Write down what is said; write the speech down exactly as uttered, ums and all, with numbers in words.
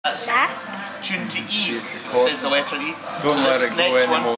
That's That? tuned to E. It says the letter E. Don't So let this it go next one anymore.